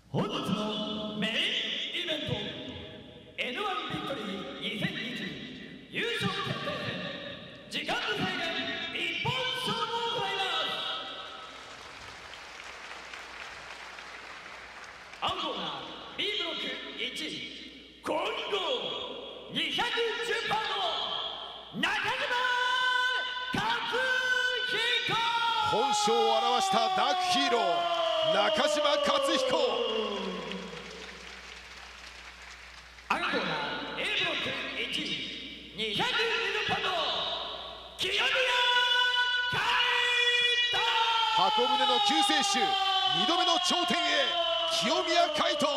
本日のメインイベント N1 ビクトリー2020優勝決定戦時間無制限一本勝負を行います。暗号が B ブロック1位混合210番の中島本性を表したダークヒーロー中島克彦。 暗号が A ブロック1位220番の清宮海斗。 箱舟の救世主2度目の頂点へ清宮海斗。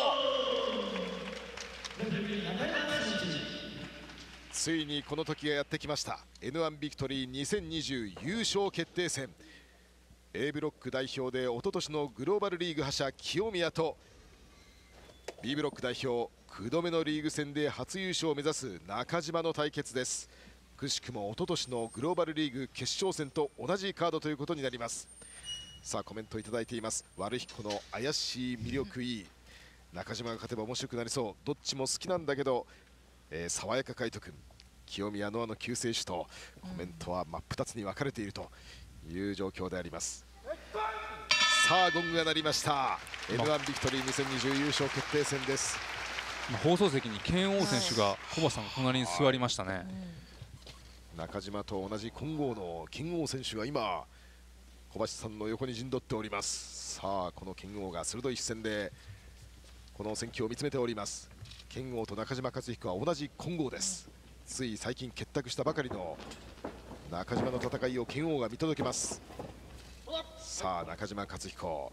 ついにこの時がやってきました。 N1 ビクトリー2020優勝決定戦。 A ブロック代表で一昨年のグローバルリーグ覇者清宮と B ブロック代表9度目のリーグ戦で初優勝を目指す中島の対決です。くしくも一昨年のグローバルリーグ決勝戦と同じカードということになります。さあコメントいただいています。悪彦の怪しい魅力いい、中島が勝てば面白くなりそう、どっちも好きなんだけど、爽やか海斗君、清宮ノアの救世主とコメントは真っ二つに分かれているという状況であります。さあゴングが鳴りました。 N1 ビクトリー2020優勝決定戦です。 放送席に拳王選手が小橋さんの隣に座りましたね。 中島と同じ混合の拳王選手が今小橋さんの横に陣取っております。さあこの拳王が鋭い視線でこの戦況を見つめております。拳王と中島克彦は同じ混合です。つい最近結託したばかりの中島の戦いを拳王が見届けます。さあ中島克彦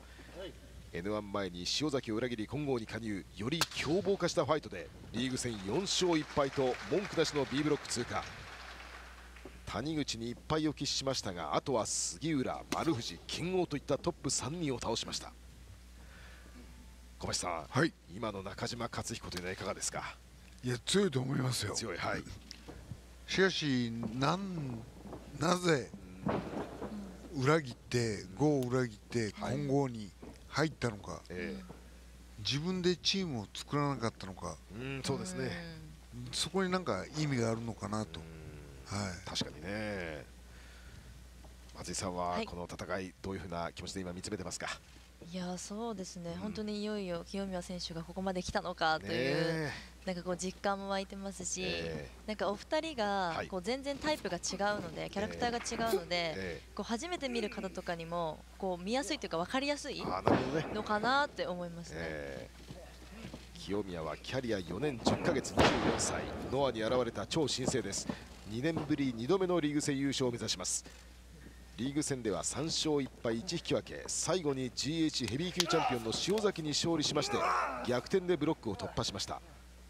N1 前に塩崎を裏切り混合に加入、より凶暴化したファイトでリーグ戦4勝1敗と文句なしの B ブロック通過。谷口に1敗を喫しましたが、あとは杉浦、丸藤、拳王といったトップ3人を倒しました。小橋さん、はい、今の中島克彦というのはいかがですか？ いや強いと思いますよ。 強い、はい。 しかしなぜ裏切って5を裏切って混合に入ったのか、自分でチームを作らなかったのか、 そうですね、 そこになんか意味があるのかなと。はい、 確かにね。松井さんはこの戦いどういうふうな気持ちで今見つめてますか？ いやそうですね、本当にいよいよ清宮選手がここまで来たのかという、なんかこう実感も湧いてますし、なんかお二人がこう全然タイプが違うので、キャラクターが違うので、こう初めて見る方とかにもこう見やすいというか分かりやすいのかなって思いますね。 清宮はキャリア4年10ヶ月、24歳、ノアに現れた超新星です。2年ぶり2度目のリーグ戦優勝を目指します。リーグ戦では3勝1敗1引き分け、最後に GH ヘビー級チャンピオンの塩崎に勝利しまして逆転でブロックを突破しました。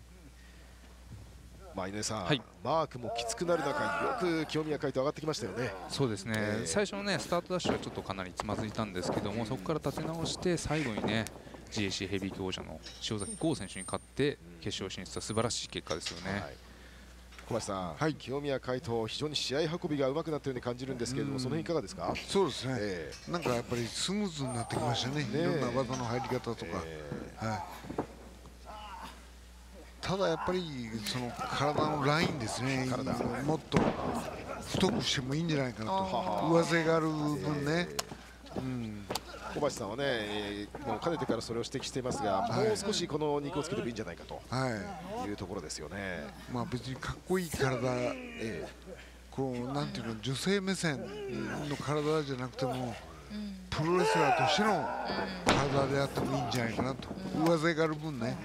井上さん、はい、マークもきつくなる中、よく清宮海斗上がってきましたよね。 そうですね、最初のねスタートダッシュはちょっとかなりつまずいたんですけども、そこから立て直して最後にね GAC ヘビー級王者の塩崎豪選手に勝って決勝進出は素晴らしい結果ですよね。はい、 小橋さん、はい、清宮海斗、非常に試合運びが上手くなったように感じるんですけれども、その辺いかがですか？ そうですね、なんかやっぱりスムーズになってきましたね、いろんな技の入り方とか。はい、ただやっぱりその体のラインですね、もっと太くしてもいいんじゃないかなと、上背がある分ね。 小橋さんはね、もうかねてからそれを指摘していますが、もう少しこの肉をつけてもいいんじゃないかというところですよね。 まあ別にかっこいい体、こうなんていうの、女性目線の体じゃなくても、プロレスラーとしての体であってもいいんじゃないかなと、上背がある分ね。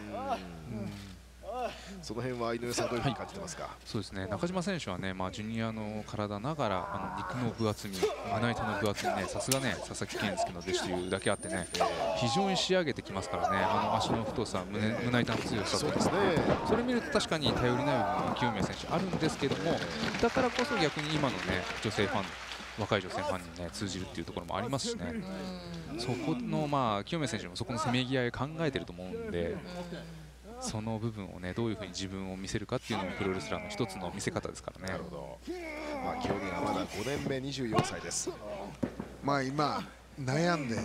その辺は井上さんどういうふうに感じてますか？はい、 そうですね、中島選手はね、ジュニアの体ながら肉の分厚み、胸板の分厚みね、さすがね佐々木健介の弟子というだけあってね、非常に仕上げてきますからね、足の太さ、胸板の強さとか、それ見ると確かに頼りない部分は清宮選手あるんですけども、だからこそ逆に今のね女性ファン、若い女性ファンにね通じるっていうところもありますしね、そこの清宮選手もそこのせめぎ合い考えてると思うんで。その部分をね、どういうふうに自分を見せるかっていうのもプロレスラーの一つの見せ方ですからね。 なるほど。清宮はまだ5年目、24歳です。 今悩ん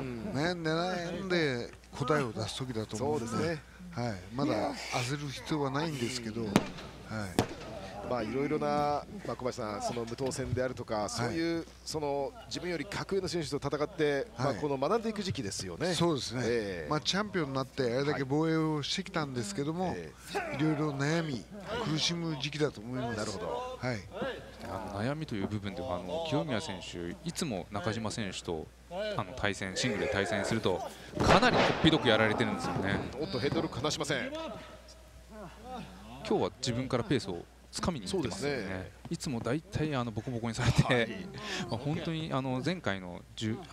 で答えを出す時だと思うんですね。はい、まだ焦る必要はないんですけど、はい。 まあいろいろな、小林さん、その無当選であるとか、そういう、その自分より格上の選手と戦って、この学んでいく時期ですよね。 そうですね。チャンピオンになってあれだけ防衛をしてきたんですけども、いろいろ悩み苦しむ時期だと思います。 なるほど。 はい。 悩みという部分では清宮選手、いつも中島選手と対戦、シングルで対戦するとかなりこっぴどくやられてるんですよね。 おっとヘッドロック離しません。 今日は自分からペースをつかみにいってますよね。いつも大体ボコボコにされて、本当に前回の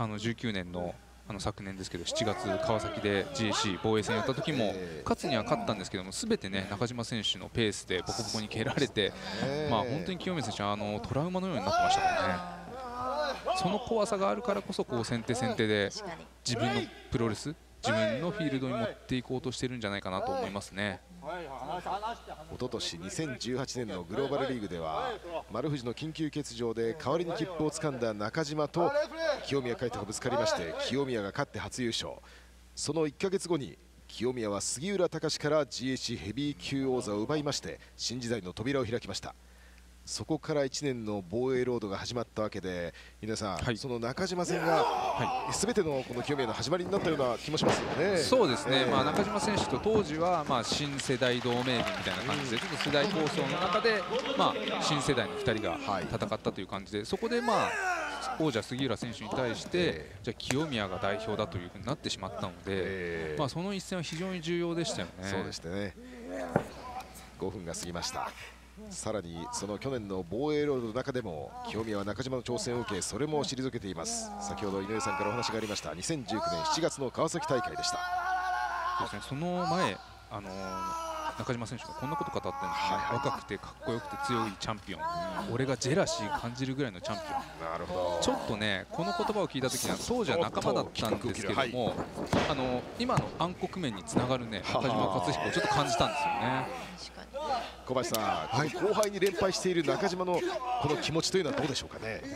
19年の昨年ですけど7月川崎で GAC 防衛戦やった時も勝つには勝ったんですけども、全てね中島選手のペースでボコボコに蹴られて、本当に清宮選手はトラウマのようになってましたからね。その怖さがあるからこそ先手先手で自分のプロレス、自分のフィールドに持っていこうとしてるんじゃないかなと思いますね。 一昨年2018年のグローバルリーグでは丸藤の緊急欠場で代わりに切符をつかんだ中島と清宮海斗がぶつかりまして、清宮が勝って初優勝。その1ヶ月後に清宮は杉浦隆から GAC ヘビー級王座を奪いまして新時代の扉を開きました。そこから1年の防衛ロードが始まったわけで、皆さん、その中島戦がすべてのこの清宮の始まりになったような気もしますよね。 そうですね、中島選手と当時は新世代同盟軍みたいな感じで、ちょっと世代構想の中で新世代の2人が戦ったという感じで、そこで王者杉浦選手に対してじゃあ清宮が代表だというふうになってしまったので、その一戦は非常に重要でしたよね。 そうでしたね。5分が過ぎました。さらにその去年の防衛ロードの中でも清宮は中島の挑戦を受け、それも退けています。先ほど井上さんからお話がありました2019年7月の川崎大会でした。 その前中島選手がこんなこと語ってるんですね。若くてかっこよくて強いチャンピオン、俺がジェラシー感じるぐらいのチャンピオン。 なるほど。 ちょっとねこの言葉を聞いた時には当時は仲間だったんですけども、今の暗黒面につながるね中島克彦をちょっと感じたんですよね。 小林さん、後輩に連敗している中島のこの気持ちというのはどうでしょうかね。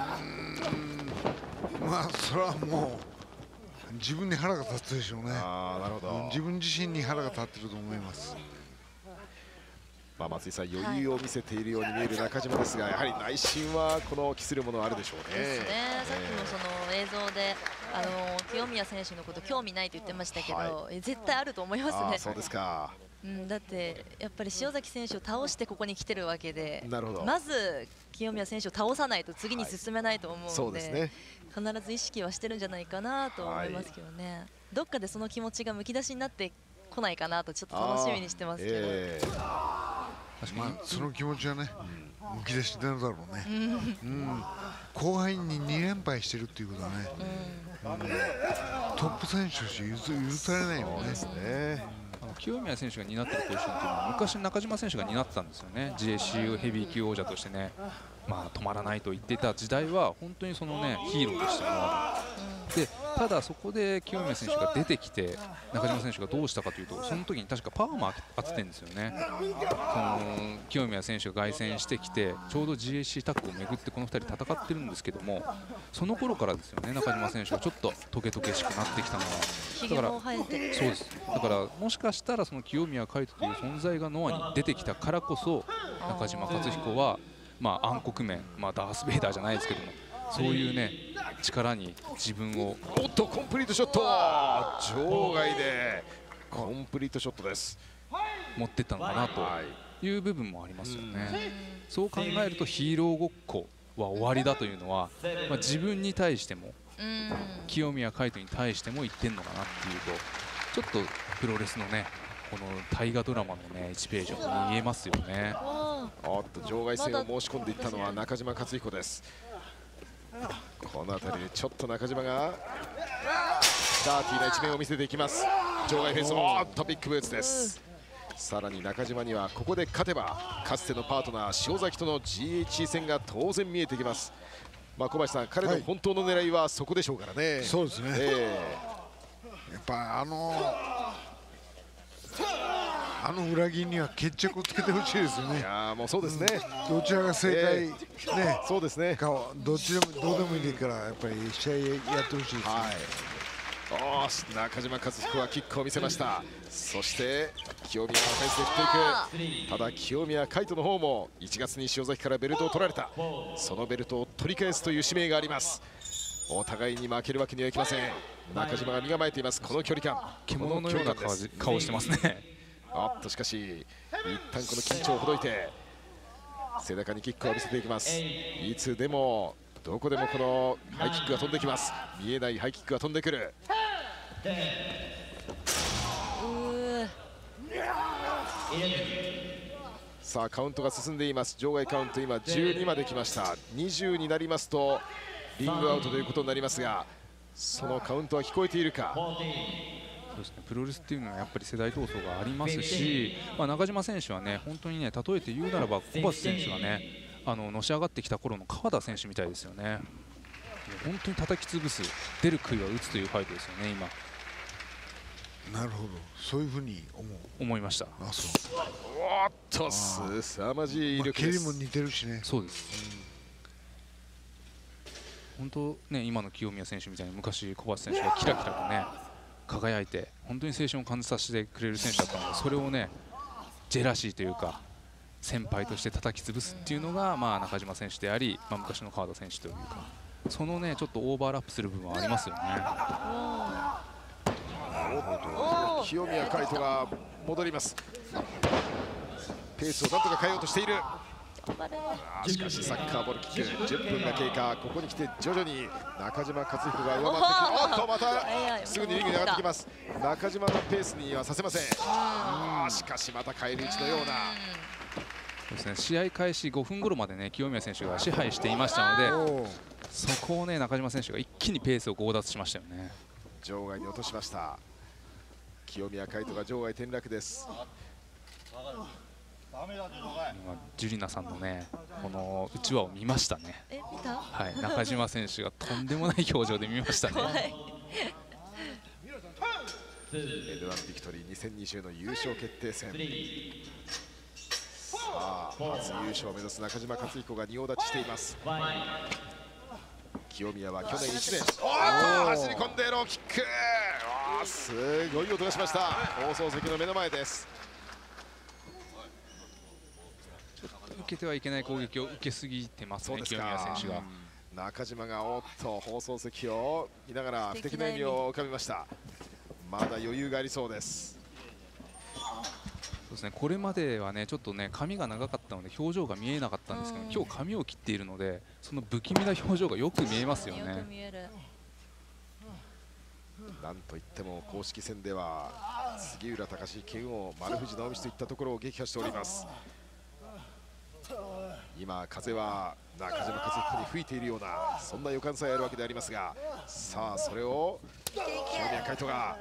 それはもう自分に腹が立つでしょうね。 なるほど。 自分自身に腹が立ってると思います。 松井さん、余裕を見せているように見える中島ですが、やはり内心はこの期するものはあるでしょうね。 ですね。さっきのその映像で清宮選手のこと興味ないと言ってましたけど、絶対あると思いますね。 そうですか。 だってやっぱり塩崎選手を倒してここに来てるわけで、 なるほど。 まず清宮選手を倒さないと次に進めないと思うので、 そうですね、 必ず意識はしてるんじゃないかなと思いますけどね。どっかでその気持ちがむき出しになってこないかなとちょっと楽しみにしてますけど、 その気持ちはねむき出しになるだろうね。後輩に2連敗してるっていうことはね、トップ選手として許されないよね。 清宮選手が担っているポジションというのは昔中島選手が担ってたんですよね。 GAC ヘビー級王者としてね、止まらないと言っていた時代は本当にそのねヒーローでしたよ。でただそこで清宮選手が出てきて中島選手がどうしたかというと、その時に確かパーマ当ててるんですよね。その清宮選手が凱旋してきてちょうど GAC タッグをめぐってこの2人戦ってるんですけども、その頃からですよね中島選手がちょっとトゲトゲしくなってきたのは。だからそうです。だからもしかしたらその清宮海斗という存在がノアに出てきたからこそ中島克彦は暗黒面、ダース・ベイダーじゃないですけども、そういうね力に自分をおっとコンプリートショット、場外でコンプリートショットです。 持っていったのかなという部分もありますよね。そう考えるとヒーローごっこは終わりだというのは、自分に対しても清宮海斗に対しても言ってんのかなっていうと、ちょっとプロレスのねこの大河ドラマのね1ページに見えますよね。 おっと場外戦を申し込んでいったのは中島克彦です。この辺りでちょっと中島がダーティーな一面を見せていきます。場外フェンス、おっとビッグブーツです。さらに中島にはここで勝てばかつてのパートナー塩崎との GHC 戦が当然見えてきます。小林さん、彼の本当の狙いはそこでしょうからね。 そうですね、やっぱ裏切りには決着をつけてほしいですよね。 いやもうそうですね、 どちらが正解、ね、 そうですね、 どっちでもどうでもいいからやっぱり試合やってほしいですね。 おー、中島和彦はキックを見せました。そして清宮はフェイスで振っていく。ただ清宮海斗の方も1月に塩崎からベルトを取られた、そのベルトを取り返すという使命があります。お互いに負けるわけにはいきません。中島が身構えています。この距離感、 獣のような顔してますね。 あっとしかし一旦この緊張をほどいて背中にキックを見せていきます。いつでもどこでもこのハイキックが飛んできます。見えないハイキックが飛んでくる。さあカウントが進んでいます。場外カウント今12まで来ました。20になりますとリングアウトということになりますが、そのカウントは聞こえているか。 そうですね、プロレスっていうのはやっぱり世代闘争がありますし、中島選手はね本当にね、例えて言うならば小橋選手がねのし上がってきた頃の川田選手みたいですよね。本当に叩き潰す、出る杭は打つというファイトですよね今。 なるほど、そういうふうに思いました。 あ、そう。 おっとすさまじい威力です。 蹴りも似てるしね。 そうです、本当ね、今の清宮選手みたいに昔小橋選手がキラキラとね輝いて本当に青春を感じさせてくれる選手だったので、それをねジェラシーというか先輩として叩き潰すっていうのが中島選手であり、昔の川田選手というか、そのねちょっとオーバーラップする部分はありますよね。 清宮海斗が戻ります。ペースをなんとか変えようとしている。しかしサッカーボールキック10分が経過。ここに来て徐々に中島克彦が弱まってきて、おっとまたすぐにリングに上がってきます。中島のペースにはさせません。しかしまた返り討ちのような。 そうですね、試合開始5分頃までね清宮選手が支配していましたので、そこをね中島選手が一気にペースを強奪しましたよね。 場外に落としました。清宮海斗が場外転落です。 今ジュリナさんのねこのうちわを見ましたね。 見た？ はい、中島選手がとんでもない表情で見ましたね。 N1 ビクトリー2020の優勝決定戦。さあ初優勝を目指す中島克彦が仁王立ちしています。清宮は去年1年走り込んでローキック、すごい音がしました。放送席の目の前です。 受けてはいけない攻撃を受けすぎてますね、清宮選手が。 中島がおっと放送席を見ながら不敵な笑みを浮かべました。まだ余裕がありそうです。 そうですね、これまではねちょっとね髪が長かったので表情が見えなかったんですけど、今日髪を切っているのでその不気味な表情がよく見えますよね。 なんといっても公式戦では杉浦隆史、拳王、丸藤直道といったところを撃破しております。今風は中島克彦に吹いているようなそんな予感さえあるわけでありますが、さあそれを清宮海斗が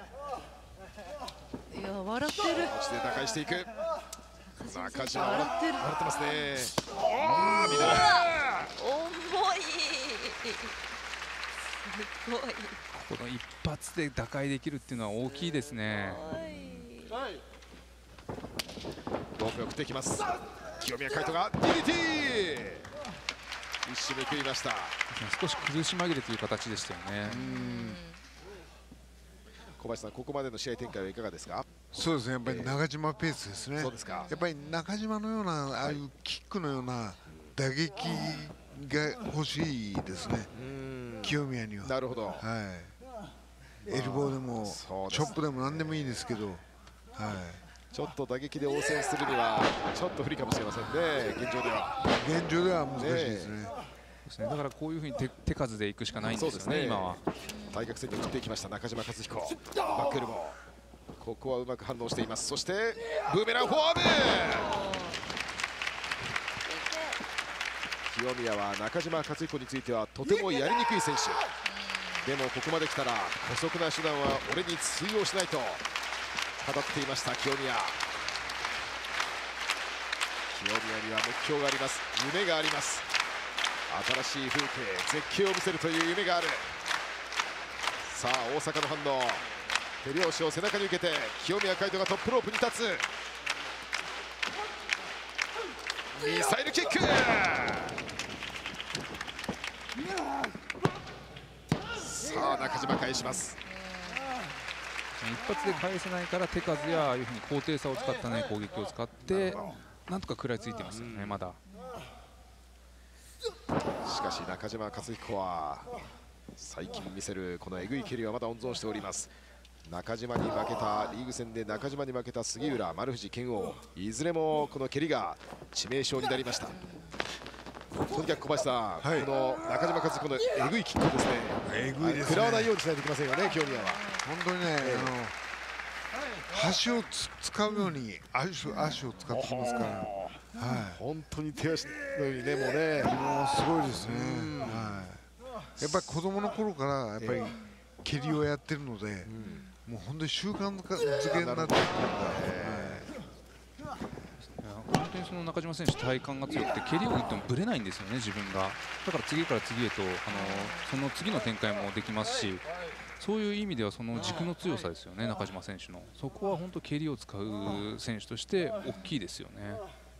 笑ってる。 落ちて打開していく。中島笑ってますね。 重い。すごい。 この一発で打開できるっていうのは大きいですね。 ロープを振っていきます。清宮海斗が DDT 一瞬で切りました。 少し崩し紛れという形でしたよね。 小林さん、ここまでの試合展開はいかがですか？ そうですね、やっぱり中島ペースですね。 そうですか。 やっぱり中島のようなああいうキックのような打撃が欲しいですね。清宮には。 なるほど。 はい。エルボーでもチョップでも何でもいいですけど、はい。 ちょっと打撃で応戦するにはちょっと不利かもしれませんね、現状では。 現状では難しいですね。 だからこういうふうに手数でいくしかないんですよね、今は。 対角線に振っていきました中島克彦、バックエルボー、ここはうまく反応しています。そしてブーメランフォアーム。清宮は中島克彦についてはとてもやりにくい選手でも、ここまで来たら姑息な手段は俺に通用しないと語っていました清宮。清宮には目標があります、夢があります。新しい風景、絶景を見せるという夢がある。さあ大阪の反応、手拍子を背中に受けて清宮海斗がトップロープに立つ。 ミサイルキック。さあ中島返します。 一発で返せないから手数やああいうふうに高低差を使った、ね、攻撃を使ってなんとか食らいついてますよね、まだ。 しかし中島克彦は最近見せるこのえぐい蹴りはまだ温存しております。中島に負けたリーグ戦で中島に負けた杉浦、丸藤、拳王、いずれもこの蹴りが致命傷になりました。とにかく小橋さん、はい、この中島和彦のえぐいキックですね。えぐいですね。食らわないようにしないといけませんよね、清宮は。 本当にね、端を使うように足を使ってきますから、はい、 本当に手足のようにね、もうね、 もうすごいですね。はい、やっぱり子供の頃からやっぱり蹴りをやってるので、もう本当に習慣づけになってるんで。 本当にその中島選手、体幹が強くて蹴りを打ってもぶれないんですよね、自分が。だから次から次へとその次の展開もできますし、そういう意味ではその軸の強さですよね、中島選手の。そこは本当蹴りを使う選手として大きいですよね。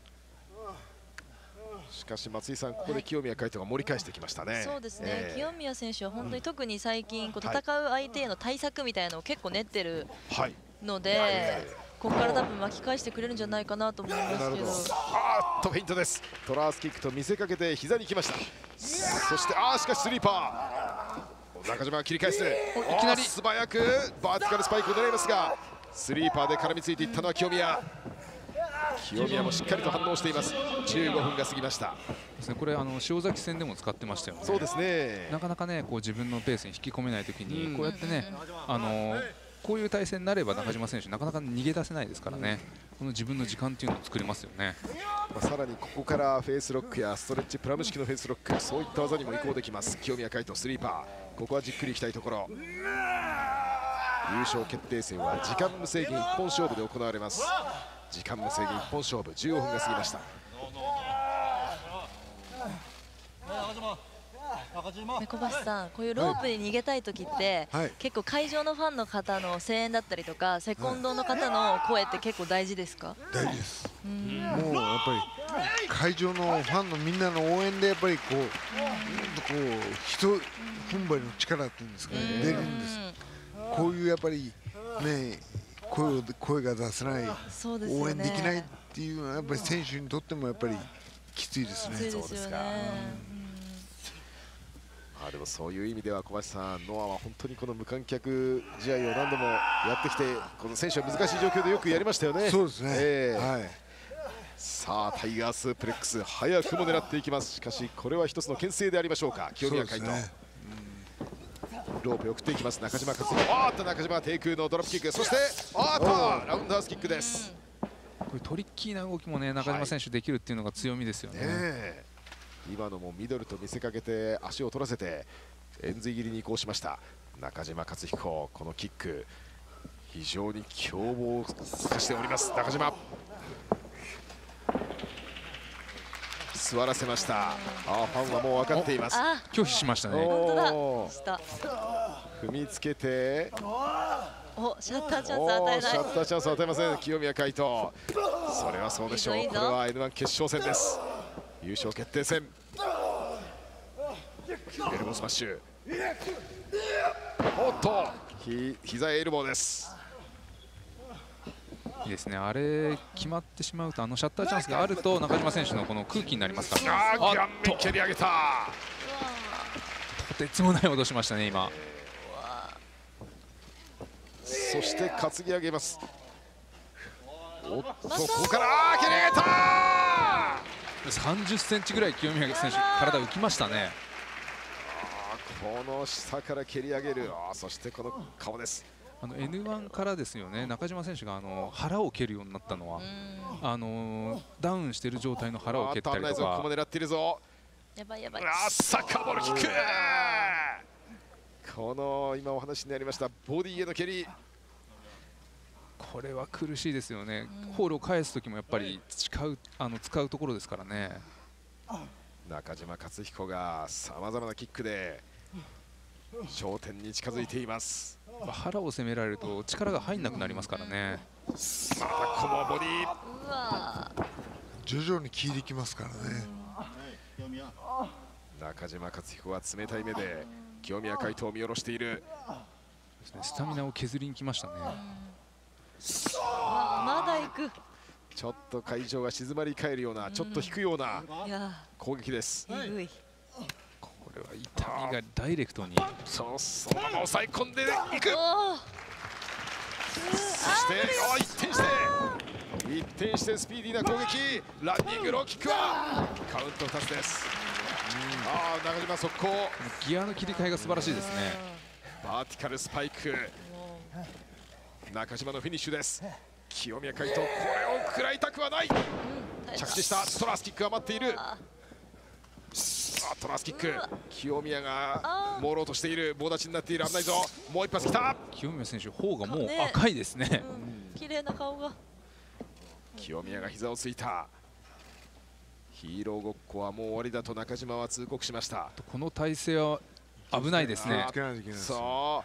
しかし松井さん、ここで清宮海斗が盛り返してきましたね。 そうですね、清宮選手は本当に特に最近戦う相手への対策みたいなのを結構練ってるので、ここから多分巻き返してくれるんじゃないかなと思いますけど。 あーっとフェイントです。トラースキックと見せかけて膝に来ました。そしてしかしスリーパー、中島が切り返す。いきなり素早くバーティカルスパイクを狙いますが、スリーパーで絡みついていったのは清宮。清宮もしっかりと反応しています。15分が過ぎました。 これ塩崎戦でも使ってましたよね。 そうですね。 なかなかね、こう自分のペースに引き込めないときに、こうやってね、こういう体勢になれば中島選手なかなか逃げ出せないですからね、この自分の時間っていうのを作れますよね。 さらにここからフェイスロックやストレッチプラム式のフェイスロック、そういった技にも移行できます。清宮海斗スリーパー、ここはじっくりいきたいところ。優勝決定戦は時間無制限一本勝負で行われます。時間無制限一本勝負、15分が過ぎました。 小橋さん、こういうロープに逃げたい時って、結構会場のファンの方の声援だったりとか、セコンドの方の声って結構大事ですか？ 大事です。もうやっぱり会場のファンのみんなの応援でやっぱりこう人踏ん張りの力っていうんですかね、出るんです。こういうやっぱりね、声が出せない、応援できないっていうのはやっぱり選手にとってもやっぱりきついですね。 そうですか。 でもそういう意味では小橋さん、ノアは本当にこの無観客試合を何度もやってきて、この選手は難しい状況でよくやりましたよね。 そうですね。 さあタイガースプレックス、早くも狙っていきます。しかしこれは一つの牽制でありましょうか。清宮海斗、ロープを送っていきます。中島克彦、中島低空のドロップキック、そしてラウンダースキックです。 これトリッキーな動きもね、中島選手できるっていうのが強みですよね。 今のもミドルと見せかけて足を取らせて円髄切りに移行しました中島克彦。このキック非常に凶暴を化しております。中島座らせました。ファンはもう分かっています。 拒否しましたね。 本当だ。 踏みつけてシャッターチャンス与えない。 シャッターチャンスを与えません清宮海斗。それはそうでしょう。これは N1 決勝戦です。優勝決定戦。エルボースマッシュ。膝エルボーです。 いいですね。あれ決まってしまうと、シャッターチャンスがあると中島選手のこの空気になりますからね。 顔面蹴り上げた。 とてつもない音しましたね今。 そして担ぎ上げます。ここから蹴り上げた。 30センチぐらい清宮選手体浮きましたね。 この下から蹴り上げる。そしてこの顔です。 N1 からですよね、中島選手が腹を蹴るようになったのは、ダウンしている状態の腹を蹴ったりとか。 ここも狙っているぞ。 やばいやばい。 サッカーボールキック。この今お話になりましたボディへの蹴り、 これは苦しいですよね。ホールを返す時もやっぱり使うところですからね。 中島克彦がさまざまなキックで頂点に近づいています。 腹を攻められると力が入んなくなりますからね。 またこのボディ。 徐々に効いてきますからね。 中島克彦は冷たい目で清宮海斗を見下ろしている。 スタミナを削りに来ましたね。 まだ行く。 ちょっと会場が静まり返るような、ちょっと引くような攻撃です。 これは痛みがダイレクトに。 そのまま抑え込んでいく。そして一転してスピーディーな攻撃。ランニングローキックはカウント2つです。中島速攻。 ギアの切り替えが素晴らしいですね。 バーティカルスパイク。中島のフィニッシュです。清宮海斗、これを食らいたくはない。着地したトラスキックが待っている。トラスキック。清宮が朦朧としている。棒立ちになっている。危ないぞ。もう一発きた。 清宮選手、頬がもう赤いですね。 綺麗な顔が。 清宮が膝をついた。ヒーローごっこはもう終わりだと中島は通告しました。 この体勢は危ないですね。 そう。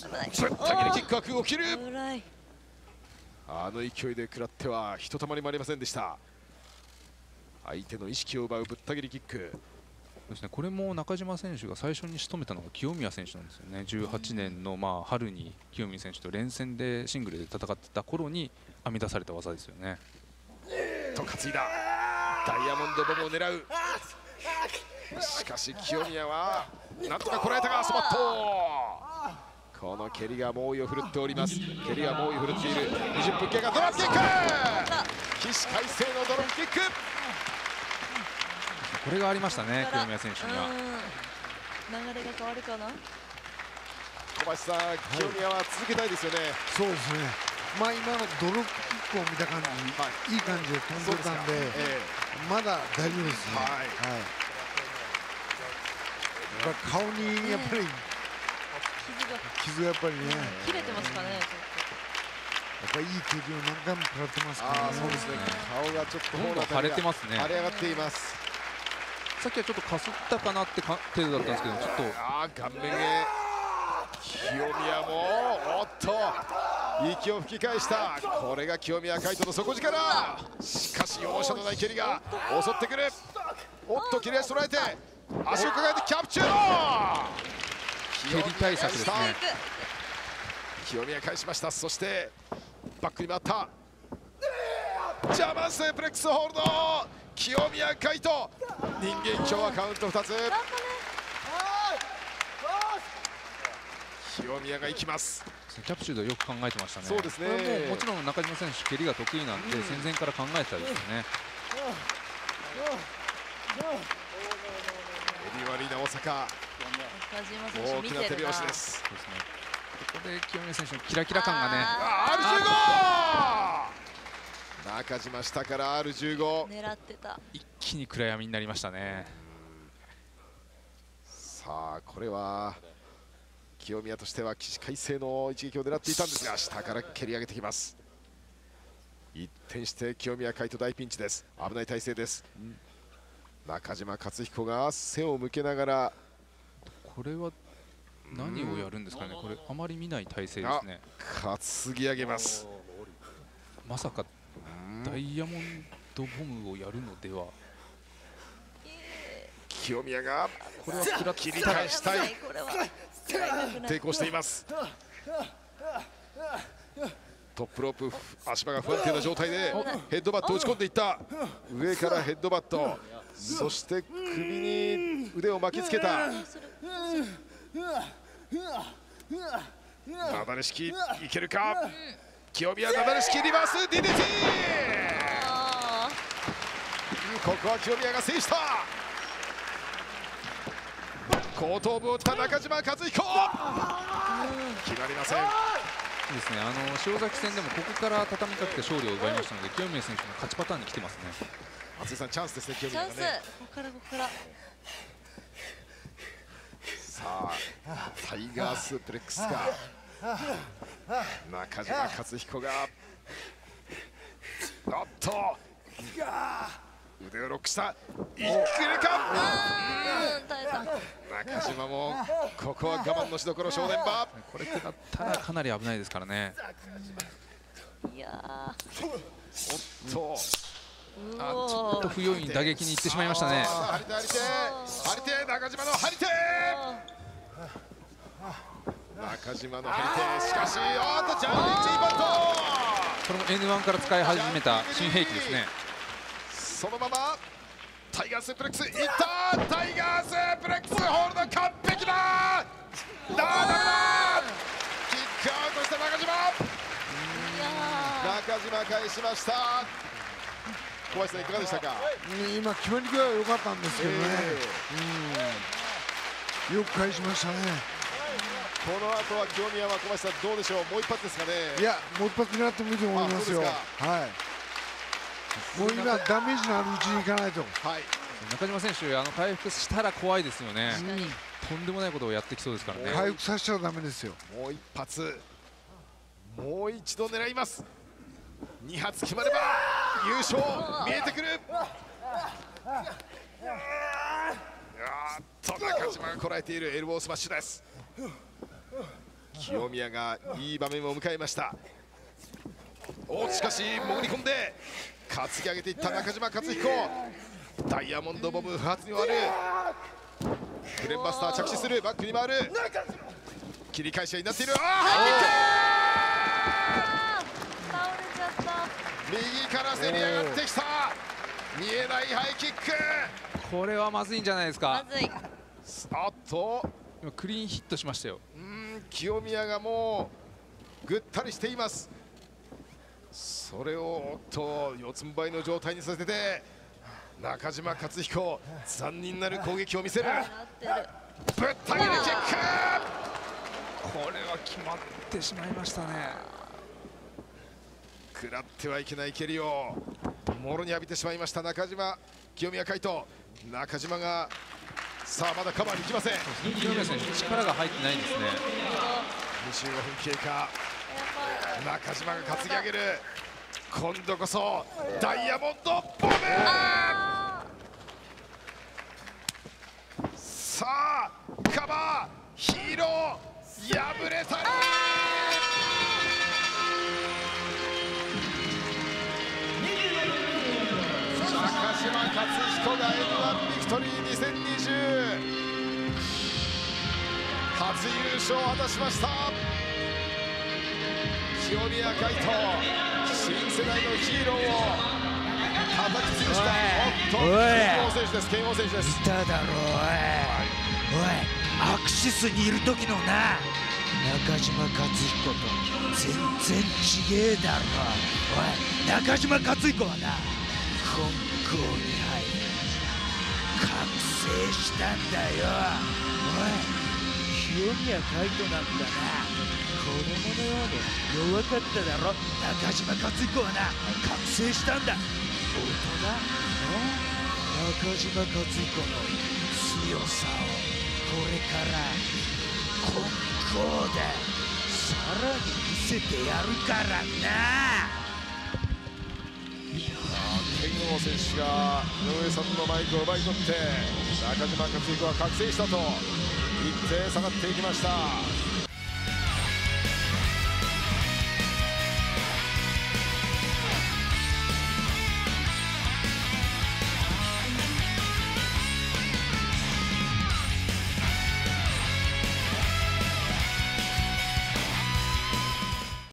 ぶった切りキックは空を切る。あの勢いで食らってはひとたまりもありませんでした。相手の意識を奪うぶった切りキックですね。これも中島選手が最初に仕留めたのが清宮選手なんですよね。18年の春に清宮選手と連戦でシングルで戦ってた頃に編み出された技ですよね。 と担いだダイヤモンドボムを狙う。しかし清宮はなんとかこらえたが、スマット。この蹴りが猛威を振るっております。蹴りが猛威を振るっている。20分経過。ドロップキック。起死回生のドロップキック。 これがありましたね、清宮選手には。 流れが変わるかな。 小橋さん、清宮は続けたいですよね。 そうですね。今のドロップキックを見た感じ、いい感じで飛んでたんで、まだ大丈夫ですね。顔にやっぱり傷がやっぱりね、 切れてますかね。 やっぱりいい蹴りを何回も食らってますからね。 そうですね。顔がちょっとどんどん腫れてますね。 腫れ上がっています。 さっきはちょっとかすったかなって程度だったんですけど、ちょっと顔面へ。清宮もおっと息を吹き返した。これが清宮海斗の底力。しかし容赦のない蹴りが襲ってくる。おっと切れ足捉えて足を抱えてキャプチュー。 蹴り対策ですね。 清宮返しました。そしてバックに回った。ジャーマンスープレックスホールド。清宮海斗、人間今日はカウント2つ。清宮が行きます。 キャプチュードよく考えてましたね。 そうですね。 これももちろん中島選手蹴りが得意なんで、戦前から考えてたですよね。 エリワリーナ大阪、大きな手拍子です。 ここで清宮選手のキラキラ感がね。 R15。中島下から R15 狙ってた。 一気に暗闇になりましたね。 さあこれは清宮としては起死回生の一撃を狙っていたんですが、下から蹴り上げてきます。一転して清宮海斗大ピンチです。危ない体勢です。中島克彦が背を向けながら、 これは何をやるんですかね。これあまり見ない体勢ですね。 担ぎ上げます。 まさかダイヤモンドボムをやるのでは。 清宮がこれは切り返したい。抵抗しています。トップロープ足場が不安定な状態でヘッドバットを打ち込んでいった。上からヘッドバット、そして首に腕を巻きつけた。なだれ式いけるか。清宮なだれ式リバース DDT。 ここは清宮が制した。後頭部を打った中島克彦、決まりません。 いいですね。塩崎戦でもここから畳みかけて勝利を奪いましたので、清宮選手の勝ちパターンに来てますね。 松井さんチャンスですね。清宮がね。 ここからさあタイガースープレックスが中島克彦がおっと腕をロックした。いくるか。中島もここは我慢のしどころ。正念場。 これ食らったらかなり危ないですからね。 いやおっとちょっと不用意に打撃に行ってしまいましたね。 張り手中島の張り手、中島の張り手、しかしジャンピングチーバント、 これも N1 から使い始めた新兵器ですね。 そのままタイガースープレックスいった、タイガースープレックスホールド完璧だ、ダメだ、キックアウトした中島返しました。小林さんいかがでしたか。 今決まりが良かったんですけどね、よく返しましたね。 この後は清宮は小林さんどうでしょう、もう一発ですかね。 いや、もう一発狙ってもいいと思いますよ。はい、もう今ダメージのあるうちにいかないと。はい、 中島選手回復したら怖いですよね。とんでもないことをやってきそうですからね。 回復させちゃダメですよ。 もう一発、もう一度狙います。2発決まれば優勝見えてくる。中島がこらえているエルボースマッシュです。清宮がいい場面を迎えました。しかし潜り込んで担ぎ上げていった中島克彦、ダイヤモンドボム不発に終わる。フレンバスター着地する、バックに回る、切り返し合いになっている。右からせり上がってきた、見えないハイキック、 これはまずいんじゃないですか。 まずい。 あっと今クリーンヒットしましたよ。 清宮がもうぐったりしています。それを四つん這いの状態にさせて中島克彦、残忍なる攻撃を見せる。ぶった切りキック、 これは決まってしまいましたね。 食らってはいけない蹴りをもろに浴びてしまいました中島。清宮海斗、中島がさあまだカバーに行きません。 清宮選手力が入ってないんですね。 25分経過、中島が担ぎ上げる。今度こそダイヤモンドボム、さあカバーヒーロー敗れたり、中島克彦が N1 ビクトリー2020初優勝を果たしました。清宮海斗、新世代のヒーローを叩き潰した。剣王選手です。剣王選手です。 いただろおい、アクシスにいる時のな中島克彦と全然ちげえだろ。おい、中島克彦はな金庫に入り覚醒したんだよ。おい、清宮海斗なんかな子供のように弱かっただろ。中島克彦はな覚醒したんだ。大人、中島克彦の強さをこれから金庫でさらに見せてやるからな。 剣王選手が井上さんのマイクを奪い取って中島克彦は覚醒したと言って下がっていきました。